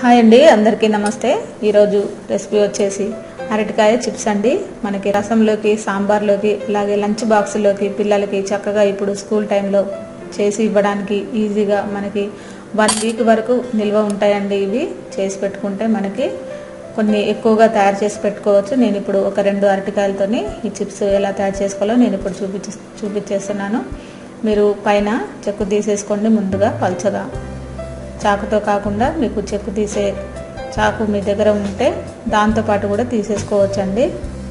Hi అండి, అందరికీ నమస్తే. ఈరోజు రెసిపీ వచ్చేసి అరటికాయ చిప్స్ అండి. మనకి రసంలోకి, సాంబార్లోకి, అలాగే లంచ్ బాక్స్లోకి పిల్లలకి చక్కగా ఇప్పుడు స్కూల్ టైంలో చేసి ఇవ్వడానికి ఈజీగా మనకి 1 వీక్ వరకు నిల్వ ఉంటాయండి. ఇవి చేసి పెట్టుకుంటే మనకి కొన్ని ఎక్కువగా తయారు చేసి పెట్టుకోవచ్చు. నేను ఇప్పుడు ఒక 2 అరటికాయలతోని ఈ చిప్స్ ఎలా తయారు చేసుకోవాలో నేను ఇప్పుడు చూపించేస్తున్నాను. మీరు పైన చెక్కు తీసేసుకోండి. ముందుగా పల్చగా చాకుతో కాకుండా మీకు చెక్కు తీసే చాకు మీ దగ్గర ఉంటే దాంతోపాటు కూడా తీసేసుకోవచ్చండి.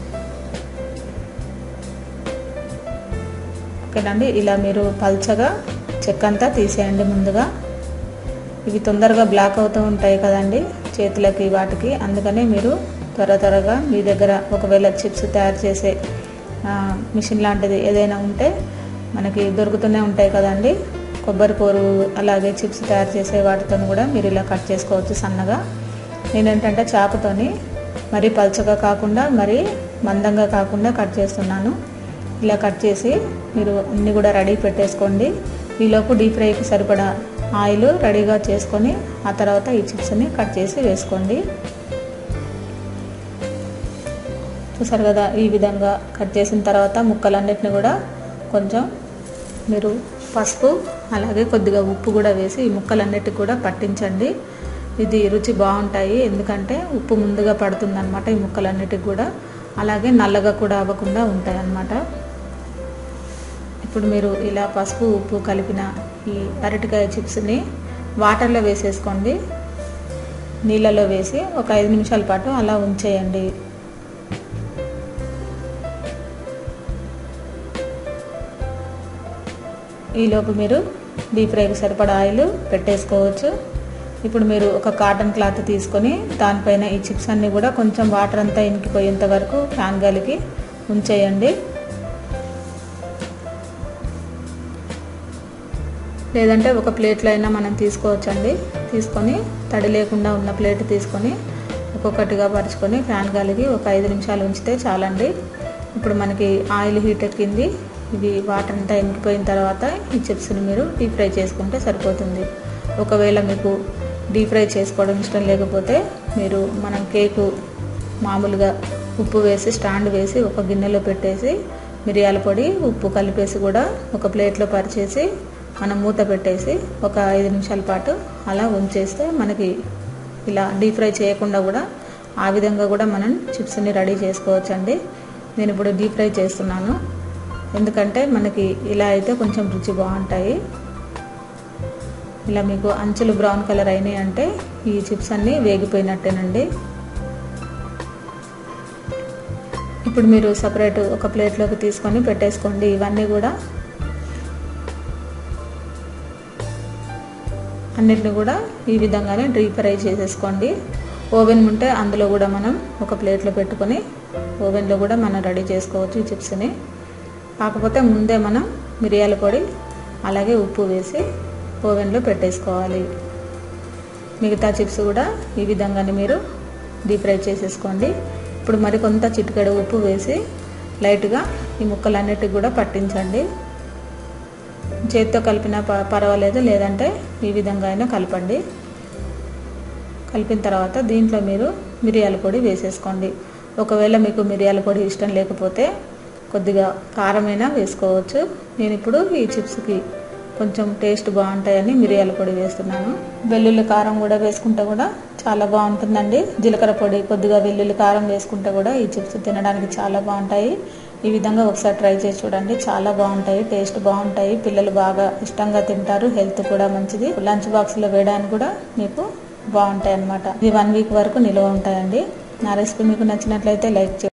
ఓకేనండి, ఇలా మీరు పల్చగా చెక్కంతా తీసేయండి ముందుగా. ఇవి తొందరగా బ్లాక్ అవుతూ ఉంటాయి కదండి చేతులకి వాటికి, అందుకనే మీరు త్వరగా మీ దగ్గర ఒకవేళ చిప్స్ తయారు చేసే మిషన్ లాంటిది ఏదైనా ఉంటే మనకి దొరుకుతూనే ఉంటాయి కదండి. కొబ్బరి కూరు అలాగే చిప్స్ తయారు చేసే వాటితో కూడా మీరు ఇలా కట్ చేసుకోవచ్చు సన్నగా. నేనేంటంటే చాకుతోని మరీ పల్చగా కాకుండా మరీ మందంగా కాకుండా కట్ చేస్తున్నాను. ఇలా కట్ చేసి మీరు అన్నీ కూడా రెడీ పెట్టేసుకోండి. ఈలోపు డీప్ ఫ్రైకి సరిపడా ఆయిల్ రెడీగా చేసుకొని ఆ తర్వాత ఈ చిప్స్ని కట్ చేసి వేసుకోండి. చూసారు కదా, ఈ విధంగా కట్ చేసిన తర్వాత ముక్కలన్నిటిని కూడా కొంచెం మీరు పసుపు అలాగే కొద్దిగా ఉప్పు కూడా వేసి ఈ ముక్కలన్నిటికి కూడా పట్టించండి. ఇది రుచి బాగుంటాయి, ఎందుకంటే ఉప్పు ముందుగా పడుతుంది అనమాట ఈ ముక్కలన్నిటికి కూడా. అలాగే నల్లగా కూడా అవ్వకుండా ఉంటాయి అన్నమాట. ఇప్పుడు మీరు ఇలా పసుపు ఉప్పు కలిపిన ఈ అరటికాయ చిప్స్ని వాటర్లో వేసేసుకోండి. నీళ్ళలో వేసి ఒక 5 నిమిషాల పాటు అలా ఉంచేయండి. ఈలోపు మీరు డీప్ ఫ్రైకి సరిపడా ఆయిల్ పెట్టేసుకోవచ్చు. ఇప్పుడు మీరు ఒక కాటన్ క్లాత్ తీసుకొని దానిపైన ఈ చిప్స్ అన్నీ కూడా కొంచెం వాటర్ అంతా ఇంకిపోయేంత వరకు ఫ్యాన్ గాలికి ఉంచేయండి. లేదంటే ఒక ప్లేట్లో అయినా మనం తీసుకోవచ్చండి. తీసుకొని తడి లేకుండా ఉన్న ప్లేట్ తీసుకొని ఒక్కొక్కటిగా పరుచుకొని ఫ్యాన్ గాలికి ఒక 5 నిమిషాలు ఉంచితే చాలండి. ఇప్పుడు మనకి ఆయిల్ హీట్ ఎక్కింది. ఇవి వాటర్ అంతా ఇంకిపోయిన తర్వాత ఈ చిప్స్ని మీరు డీప్ ఫ్రై చేసుకుంటే సరిపోతుంది. ఒకవేళ మీకు డీప్ ఫ్రై చేసుకోవడం ఇష్టం లేకపోతే మీరు మనం కేకు మామూలుగా ఉప్పు వేసి స్టాండ్ వేసి ఒక గిన్నెలో పెట్టేసి మిరియాల పొడి ఉప్పు కలిపేసి కూడా ఒక ప్లేట్లో పరిచేసి మనం మూత పెట్టేసి ఒక 5 నిమిషాల పాటు అలా ఉంచేస్తే మనకి ఇలా డీప్ ఫ్రై చేయకుండా కూడా ఆ విధంగా కూడా మనం చిప్స్ని రెడీ చేసుకోవచ్చండి. నేను ఇప్పుడు డీప్ ఫ్రై చేస్తున్నాను, ఎందుకంటే మనకి ఇలా అయితే కొంచెం రుచి బాగుంటాయి. ఇలా మీకు అంచులు బ్రౌన్ కలర్ అయినాయి అంటే ఈ చిప్స్ అన్నీ వేగిపోయినట్టేనండి. ఇప్పుడు మీరు సపరేట్ ఒక ప్లేట్లోకి తీసుకొని పెట్టేసుకోండి. ఇవన్నీ కూడా అన్నిటిని కూడా ఈ విధంగానే డీప్ ఫ్రై చేసేసుకోండి. ఓవెన్ ఉంటే అందులో కూడా మనం ఒక ప్లేట్లో పెట్టుకొని ఓవెన్లో కూడా మనం రెడీ చేసుకోవచ్చు ఈ చిప్స్ని. కాకపోతే ముందే మనం మిరియాల పొడి అలాగే ఉప్పు వేసి ఓవెన్లో పెట్టేసుకోవాలి. మిగతా చిప్స్ కూడా ఈ విధంగానే మీరు డీప్ ఫ్రై చేసేసుకోండి. ఇప్పుడు మరికొంత చిటికెడు ఉప్పు వేసి లైట్గా ఈ ముక్కలన్నిటికి కూడా పట్టించండి. చేతితో కలిపినా పర్వాలేదు, లేదంటే ఈ విధంగా అయినా కలపండి. కలిపిన తర్వాత దీంట్లో మీరు మిరియాల పొడి వేసేసుకోండి. ఒకవేళ మీకు మిరియాల పొడి ఇష్టం లేకపోతే కొద్దిగా కారమైనా వేసుకోవచ్చు. నేను ఇప్పుడు ఈ చిప్స్కి కొంచెం టేస్ట్ బాగుంటాయని మిరియాల పొడి వేస్తున్నాను. వెల్లుల్లి కారం కూడా వేసుకుంటే కూడా చాలా బాగుంటుందండి. జీలకర్ర పొడి కొద్దిగా వెల్లుల్లి కారం వేసుకుంటే కూడా ఈ చిప్స్ తినడానికి చాలా బాగుంటాయి. ఈ విధంగా ఒకసారి ట్రై చేసి చూడండి, చాలా బాగుంటాయి, టేస్ట్ బాగుంటాయి. పిల్లలు బాగా ఇష్టంగా తింటారు, హెల్త్ కూడా మంచిది. లంచ్ బాక్స్లో వేయడానికి కూడా మీకు బాగుంటాయి అన్నమాట. ఇది 1 వీక్ వరకు నిల్వ ఉంటాయండి. నా రెసిపీ మీకు నచ్చినట్లయితే లైక్ చేయండి.